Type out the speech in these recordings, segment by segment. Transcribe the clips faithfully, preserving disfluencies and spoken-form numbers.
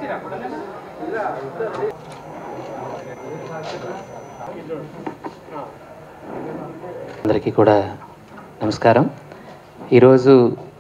అందరికీ కూడా నమస్కారం. ఈరోజు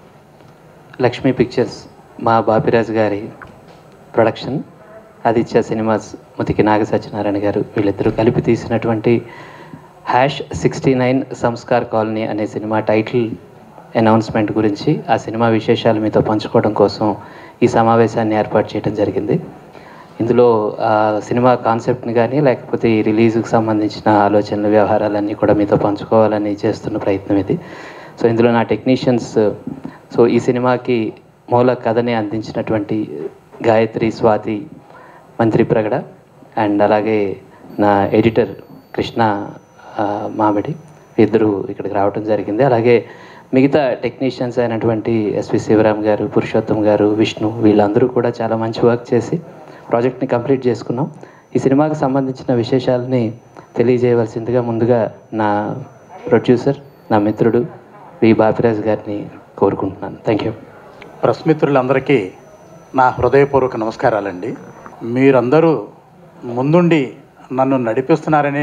లక్ష్మీ పిక్చర్స్ మా బాపిరాజు గారి ప్రొడక్షన్, ఆదిత్య సినిమాస్ ముతికి నాగ సత్యనారాయణ గారు వీళ్ళిద్దరూ కలిపి తీసినటువంటి hash sixty nine Sanskar colony అనే సినిమా టైటిల్ అనౌన్స్మెంట్ గురించి, ఆ సినిమా విశేషాలు మీతో పంచుకోవడం కోసం ఈ సమావేశాన్ని ఏర్పాటు చేయడం జరిగింది. ఇందులో సినిమా కాన్సెప్ట్ని కానీ లేకపోతే ఈ రిలీజ్కి సంబంధించిన ఆలోచనలు వ్యవహారాలన్నీ కూడా మీతో పంచుకోవాలని చేస్తున్న ప్రయత్నం ఇది. సో ఇందులో నా టెక్నీషియన్స్, సో ఈ సినిమాకి మూల కథని అందించినటువంటి గాయత్రి, స్వాతి, మంత్రి ప్రగడ అండ్ అలాగే నా ఎడిటర్ కృష్ణ మామిడి ఇద్దరు ఇక్కడికి రావడం జరిగింది. అలాగే మిగతా టెక్నీషియన్స్ అయినటువంటి ఎస్వి శివరామ్ గారు, పురుషోత్తం గారు, విష్ణు వీళ్ళందరూ కూడా చాలా మంచి వర్క్ చేసి ప్రాజెక్ట్ని కంప్లీట్ చేసుకున్నాం. ఈ సినిమాకి సంబంధించిన విశేషాలని తెలియజేయవలసిందిగా ముందుగా నా ప్రొడ్యూసర్, నా మిత్రుడు వి బాపిరాజు గారిని కోరుకుంటున్నాను. Thank you. ప్రెస్ మిత్రులందరికీ నా హృదయపూర్వక నమస్కారాలండి. మీరందరూ ముందుండి నన్ను నడిపిస్తున్నారనే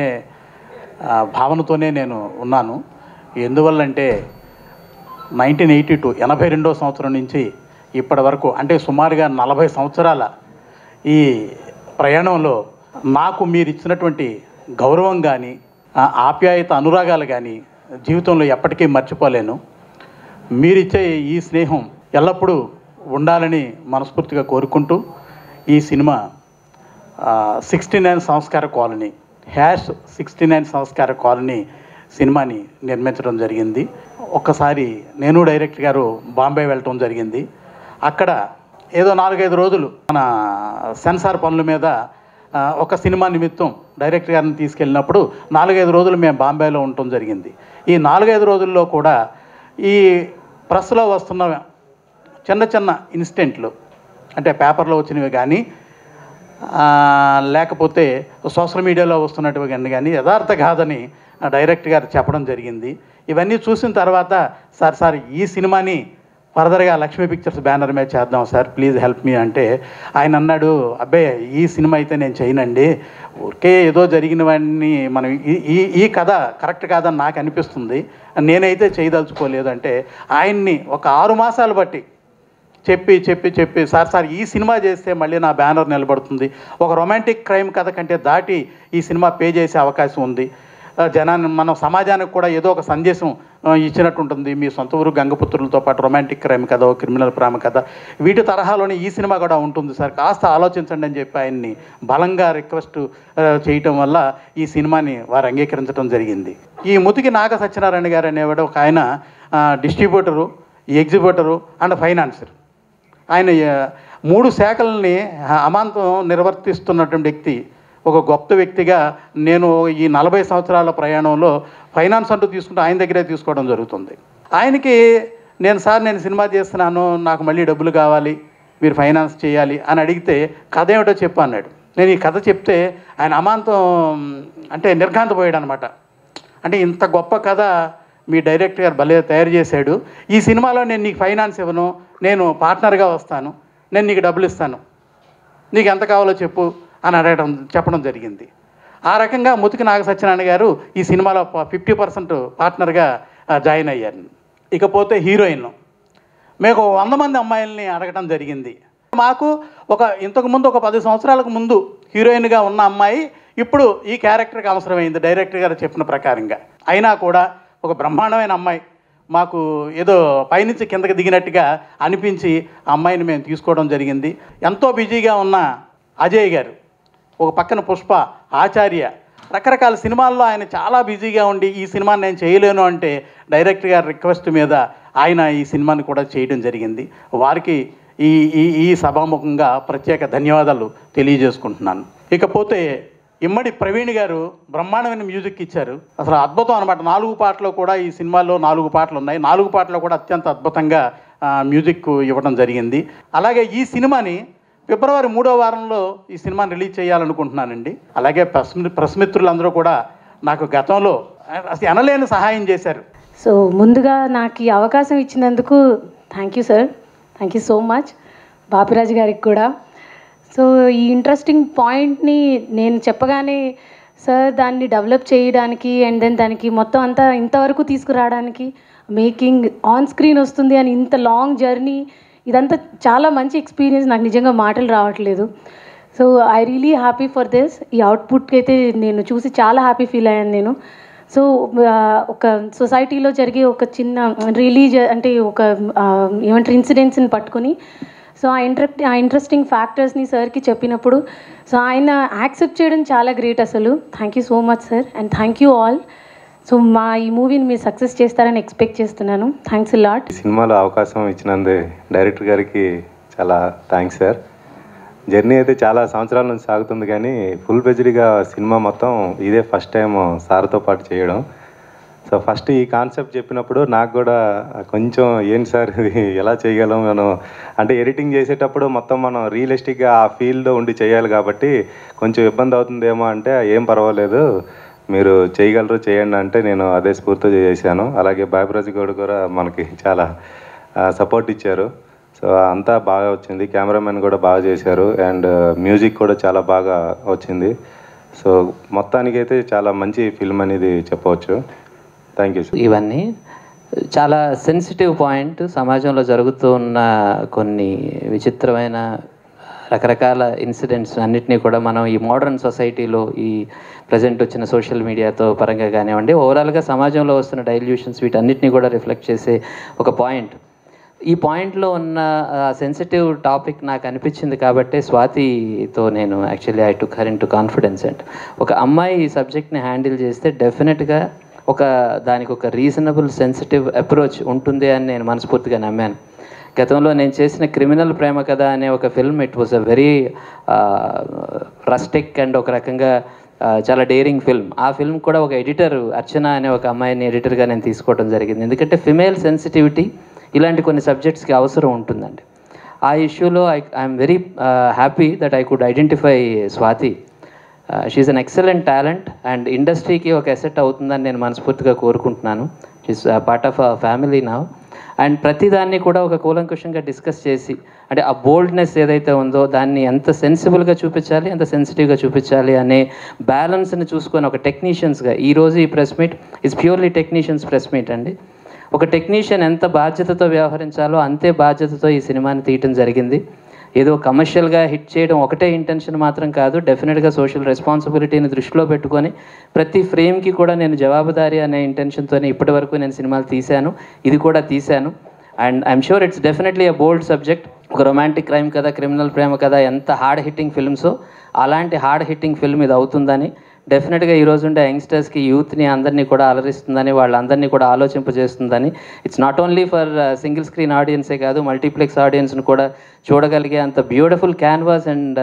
భావనతోనే నేను ఉన్నాను. ఎందువల్లంటే నైన్టీన్ ఎయిటీ టూ ఎనభై రెండో సంవత్సరం నుంచి ఇప్పటి వరకు, అంటే సుమారుగా నలభై సంవత్సరాల ఈ ప్రయాణంలో నాకు మీరు ఇచ్చినటువంటి గౌరవం కానీ, ఆప్యాయత, అనురాగాలు కానీ జీవితంలో ఎప్పటికీ మర్చిపోలేను. మీరిచ్చే ఈ స్నేహం ఎల్లప్పుడూ ఉండాలని మనస్ఫూర్తిగా కోరుకుంటూ ఈ cinema sixty nine Sanskara colony, hash sixty nine Sanskara colony సినిమాని నిర్మించడం జరిగింది. ఒక్కసారి నేను డైరెక్టర్ గారు బాంబే వెళ్ళటం జరిగింది. అక్కడ ఏదో నాలుగైదు రోజులు మన సెన్సార్ పనుల మీద ఒక సినిమా నిమిత్తం డైరెక్టర్ గారిని తీసుకెళ్ళినప్పుడు నాలుగైదు రోజులు మేము బాంబేలో ఉండటం జరిగింది. ఈ నాలుగైదు రోజుల్లో కూడా ఈ ప్రెస్లో వస్తున్న చిన్న చిన్న ఇన్సిడెంట్లు, అంటే పేపర్లో వచ్చినవి కానీ లేకపోతే సోషల్ మీడియాలో వస్తున్నట్టువి కానీ కానీ యథార్థ కాదని డైరెక్టర్ గారు చెప్పడం జరిగింది. ఇవన్నీ చూసిన తర్వాత సార్ సార్ ఈ సినిమాని ఫర్దర్గా లక్ష్మీ పిక్చర్స్ బ్యానర్ మీద చేద్దాం సార్, ప్లీజ్ హెల్ప్ మీ అంటే ఆయన అన్నాడు, అబ్బాయి ఈ సినిమా అయితే నేను చేయనండి, ఊరికే ఏదో జరిగినవన్నీ మనం ఈ ఈ కథ కరెక్ట్ కాదని నాకు అనిపిస్తుంది, నేనైతే చేయదలుచుకోలేదు అంటే ఆయన్ని ఒక ఆరు మాసాలు బట్టి చెప్పి చెప్పి చెప్పి సార్ సార్ ఈ సినిమా చేస్తే మళ్ళీ నా బ్యానర్ నిలబడుతుంది, ఒక రొమాంటిక్ క్రైమ్ కథ కంటే దాటి ఈ సినిమా పే చేసే అవకాశం ఉంది, జనాన్ని మనం సమాజానికి కూడా ఏదో ఒక సందేశం ఇచ్చినట్టు ఉంటుంది, మీ సొంత ఊరు గంగపుత్రులతో పాటు రొమాంటిక్ క్రైమ్ కథ, క్రిమినల్ ప్రేమ కథ, వీటి తరహాలోనే ఈ సినిమా కూడా ఉంటుంది సార్, కాస్త ఆలోచించండి అని చెప్పి ఆయన్ని బలంగా రిక్వెస్ట్ చేయటం వల్ల ఈ సినిమాని వారు అంగీకరించడం జరిగింది. ఈ ముతికి నాగ సత్యనారాయణ గారు అనేవాడు ఒక ఆయన డిస్ట్రిబ్యూటరు, ఎగ్జిబ్యూటరు అండ్ ఫైనాన్సర్. ఆయన మూడు శాఖల్ని అమాంతం నిర్వర్తిస్తున్నటువంటి వ్యక్తి, ఒక గొప్ప వ్యక్తిగా నేను ఈ నలభై సంవత్సరాల ప్రయాణంలో ఫైనాన్స్ అంటూ తీసుకుంటే ఆయన దగ్గరే తీసుకోవడం జరుగుతుంది. ఆయనకి నేను సార్ నేను సినిమా చేస్తున్నాను, నాకు మళ్ళీ డబ్బులు కావాలి, మీరు ఫైనాన్స్ చేయాలి అని అడిగితే కథ ఏమిటో చెప్పు అన్నాడు. నేను ఈ కథ చెప్తే ఆయన అమాంతం అంటే నిర్ఘాంతపోయాడు అనమాట. అంటే ఇంత గొప్ప కథ మీ డైరెక్టర్ గారు భలే తయారు చేశాడు, ఈ సినిమాలో నేను నీకు ఫైనాన్స్ ఇవ్వను, నేను పార్ట్నర్గా వస్తాను, నేను నీకు డబ్బులు ఇస్తాను, నీకు ఎంత కావాలో చెప్పు అని అడగడం చెప్పడం జరిగింది. ఆ రకంగా ముతికి నాగ సత్యనారాయణ గారు ఈ సినిమాలో ఫిఫ్టీ పర్సెంట్ పార్ట్నర్గా జాయిన్ అయ్యారు. ఇకపోతే హీరోయిన్, మేము వంద మంది అమ్మాయిల్ని అడగడం జరిగింది. మాకు ఒక ఇంతకుముందు ఒక పది సంవత్సరాలకు ముందు హీరోయిన్గా ఉన్న అమ్మాయి ఇప్పుడు ఈ క్యారెక్టర్కి అవసరమైంది డైరెక్టర్ గారు చెప్పిన ప్రకారంగా. అయినా కూడా ఒక బ్రహ్మాండమైన అమ్మాయి మాకు ఏదో పైనుంచి కిందకి దిగినట్టుగా అనిపించి ఆ అమ్మాయిని మేము తీసుకోవడం జరిగింది. ఎంతో బిజీగా ఉన్న అజయ్ గారు, ఒక పక్కన పుష్ప, ఆచార్య, రకరకాల సినిమాల్లో ఆయన చాలా బిజీగా ఉండి ఈ సినిమాని నేను చేయలేను అంటే డైరెక్టర్ గారి రిక్వెస్ట్ మీద ఆయన ఈ సినిమాని కూడా చేయడం జరిగింది. వారికి ఈ ఈ ఈ సభాముఖంగా ప్రత్యేక ధన్యవాదాలు తెలియజేసుకుంటున్నాను. ఇకపోతే ఇమ్మడి ప్రవీణ్ గారు బ్రహ్మాండమైన మ్యూజిక్ ఇచ్చారు, అసలు అద్భుతం అనమాట. నాలుగు పాటలు కూడా ఈ సినిమాలో నాలుగు పాటలు ఉన్నాయి, నాలుగు పాటలు కూడా అత్యంత అద్భుతంగా మ్యూజిక్ ఇవ్వడం జరిగింది. అలాగే ఈ సినిమాని ఫిబ్రవరి మూడో వారంలో ఈ సినిమాని రిలీజ్ చేయాలనుకుంటున్నానండి. అలాగే ప్రెస్ ప్రెస్ మిత్రులందరూ కూడా నాకు గతంలో అసలు అనలేని సహాయం చేశారు. సో ముందుగా నాకు ఈ అవకాశం ఇచ్చినందుకు thank you sir, thank you so much. Bapiraju గారికి కూడా. సో ఈ ఇంట్రెస్టింగ్ పాయింట్ని నేను చెప్పగానే సార్ దాన్ని డెవలప్ చేయడానికి అండ్ దెన్ దానికి మొత్తం అంతా ఇంతవరకు తీసుకురావడానికి మేకింగ్ ఆన్ స్క్రీన్ వస్తుంది అని ఇంత లాంగ్ జర్నీ ఇదంతా చాలా మంచి ఎక్స్పీరియన్స్. నాకు నిజంగా మాటలు రావట్లేదు. So I really happy for this. ఈ అవుట్పుట్కి అయితే నేను చూసి చాలా హ్యాపీ ఫీల్ అయ్యాను నేను. సో ఒక సొసైటీలో జరిగే ఒక చిన్న రిలీజ్ అంటే ఒక ఏమంటారు ఇన్సిడెంట్స్ని పట్టుకొని సో ఆ ఇంట్రె ఆ ఇంట్రెస్టింగ్ ఫ్యాక్టర్స్ని సార్కి చెప్పినప్పుడు సో ఆయన యాక్సెప్ట్ చేయడం చాలా గ్రేట్ అసలు. Thank you so much sir and thank you all. So మా ఈ మూవీని మీరు సక్సెస్ చేస్తారని ఎక్స్పెక్ట్ చేస్తున్నాను. Thanks a lot. సినిమాలో అవకాశం ఇచ్చినందు డైరెక్టర్ గారికి చాలా థ్యాంక్స్ సార్. జర్నీ అయితే చాలా సంవత్సరాల నుంచి సాగుతుంది కానీ ఫుల్ బెజ్డ్గా సినిమా మొత్తం ఇదే ఫస్ట్ టైం సార్తో పాటు చేయడం. సో ఫస్ట్ ఈ కాన్సెప్ట్ చెప్పినప్పుడు నాకు కూడా కొంచెం ఏంటి సార్ ఇది ఎలా చేయగలం మనం అంటే ఎడిటింగ్ చేసేటప్పుడు మొత్తం మనం రియలిస్టిక్గా ఆ ఫీల్డ్లో ఉండి చేయాలి కాబట్టి కొంచెం ఇబ్బంది అవుతుందేమో అంటే ఏం పర్వాలేదు మీరు చేయగలరు చేయండి అంటే నేను అదే స్ఫూర్తితో చేశాను. అలాగే బాపిరాజు గౌడ్ కూడా మనకి చాలా సపోర్ట్ ఇచ్చారు. సో అంతా బాగా వచ్చింది. కెమెరామెన్ కూడా బాగా చేశారు అండ్ మ్యూజిక్ కూడా చాలా బాగా వచ్చింది. సో మొత్తానికైతే చాలా మంచి ఫిల్మ్ అనేది చెప్పవచ్చు. Thank you. ఇవన్నీ చాలా సెన్సిటివ్ పాయింట్. సమాజంలో జరుగుతూ ఉన్న కొన్ని విచిత్రమైన రకరకాల ఇన్సిడెంట్స్ అన్నిటినీ కూడా మనం ఈ మోడర్న్ సొసైటీలో ఈ ప్రజెంట్ వచ్చిన సోషల్ మీడియాతో పరంగా కానివ్వండి ఓవరాల్గా సమాజంలో వస్తున్న డైల్యూషన్స్ వీటన్నిటినీ కూడా రిఫ్లెక్ట్ చేసే ఒక పాయింట్. ఈ పాయింట్లో ఉన్న సెన్సిటివ్ టాపిక్ నాకు అనిపించింది కాబట్టి స్వాతితో నేను actually I took her into confidence. And ఒక అమ్మాయి ఈ సబ్జెక్ట్ని హ్యాండిల్ చేస్తే డెఫినెట్గా ఒక దానికి ఒక రీజనబుల్ సెన్సిటివ్ అప్రోచ్ ఉంటుంది అని నేను మనస్ఫూర్తిగా నమ్మాను. గతంలో నేను చేసిన క్రిమినల్ ప్రేమ కథ అనే ఒక film it was a very rustic and ఒక రకంగా చాలా డేరింగ్ ఫిల్మ్. ఆ ఫిల్మ్ కూడా ఒక ఎడిటర్ అర్చన అనే ఒక అమ్మాయిని ఎడిటర్గా నేను తీసుకోవడం జరిగింది. ఎందుకంటే ఫిమేల్ సెన్సిటివిటీ ఇలాంటి కొన్ని సబ్జెక్ట్స్కి అవసరం ఉంటుందండి. ఆ ఇష్యూలో I I'm very happy that I could identify Swathi. She's an excellent talent and ఇండస్ట్రీకి ఒక అసెట్ అవుతుందని నేను మనస్ఫూర్తిగా కోరుకుంటున్నాను. She's part of a family now. And ప్రతిదాన్ని కూడా ఒక కూలంకుషంగా డిస్కస్ చేసి అంటే ఆ బోల్డ్నెస్ ఏదైతే ఉందో దాన్ని ఎంత సెన్సిబుల్గా చూపించాలి ఎంత సెన్సిటివ్గా చూపించాలి అనే బ్యాలెన్స్ని చూసుకొని ఒక టెక్నీషియన్స్గా ఈరోజు ఈ press meet is purely technicians press meet అండి. ఒక టెక్నీషియన్ ఎంత బాధ్యతతో వ్యవహరించాలో అంతే బాధ్యతతో ఈ సినిమాని తీయటం జరిగింది. ఏదో కమర్షియల్గా హిట్ చేయడం ఒకటే ఇంటెన్షన్ మాత్రం కాదు. డెఫినెట్గా సోషల్ రెస్పాన్సిబిలిటీని దృష్టిలో పెట్టుకొని ప్రతి ఫ్రేమ్కి కూడా నేను జవాబుదారీ అనే ఇంటెన్షన్తోనే ఇప్పటి వరకు నేను సినిమాలు తీశాను, ఇది కూడా తీశాను. And I'm sure it's definitely a bold subject. ఒక రొమాంటిక్ క్రైమ్ కథ క్రిమినల్ ప్రేమ కథ ఎంత హార్డ్ హిట్టింగ్ ఫిల్మ్సో అలాంటి హార్డ్ హిట్టింగ్ ఫిల్మ్ ఇది అవుతుందని డెఫినెట్గా ఈరోజు ఉండే యంగ్స్టర్స్కి యూత్ని అందరినీ కూడా అలరిస్తుందని వాళ్ళందరినీ కూడా ఆలోచింపజేస్తుందని it's not only for single screen ఆడియన్సే కాదు మల్టీప్లెక్స్ ఆడియన్స్ని కూడా చూడగలిగే అంత బ్యూటిఫుల్ క్యాన్వాస్ అండ్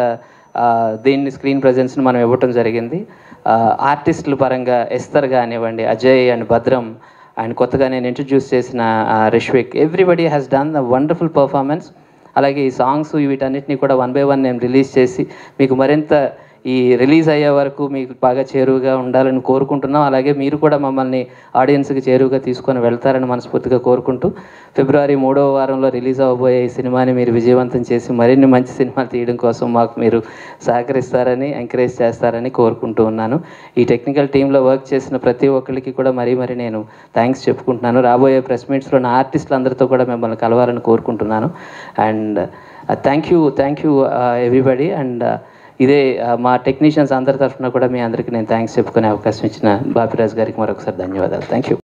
దీన్ని స్క్రీన్ ప్రజెన్స్ని మనం ఇవ్వటం జరిగింది. ఆర్టిస్టుల పరంగా ఎస్తర్ కానివ్వండి, అజయ్ అండ్ భద్రం అండ్ కొత్తగా నేను ఇంట్రడ్యూస్ చేసిన Rishvik, everybody has done a wonderful performance. అలాగే ఈ సాంగ్స్ వీటన్నిటిని కూడా వన్ బై వన్ నేను రిలీజ్ చేసి మీకు మరింత ఈ రిలీజ్ అయ్యే వరకు మీకు బాగా చేరువుగా ఉండాలని కోరుకుంటున్నాం. అలాగే మీరు కూడా మమ్మల్ని ఆడియన్స్కి చేరువుగా తీసుకొని వెళ్తారని మనస్ఫూర్తిగా కోరుకుంటూ ఫిబ్రవరి మూడవ వారంలో రిలీజ్ అవ్వబోయే ఈ సినిమాని మీరు విజయవంతం చేసి మరిన్ని మంచి సినిమాలు తీయడం కోసం మాకు మీరు సహకరిస్తారని ఎంకరేజ్ చేస్తారని కోరుకుంటూ ఉన్నాను. ఈ టెక్నికల్ టీంలో వర్క్ చేసిన ప్రతి ఒక్కరికి కూడా మరీ మరీ నేను థ్యాంక్స్ చెప్పుకుంటున్నాను. రాబోయే ప్రెస్ మీట్స్లో నా ఆర్టిస్టులు అందరితో కూడా మిమ్మల్ని కలవాలని కోరుకుంటున్నాను. And thank you thank you everybody. And ఇదే మా టెక్నీషియన్స్ అందరి తరఫున కూడా మీ అందరికీ నేను థ్యాంక్స్ చెప్పుకునే అవకాశం ఇచ్చిన బాపిరాజు గారికి మరొకసారి ధన్యవాదాలు. Thank you.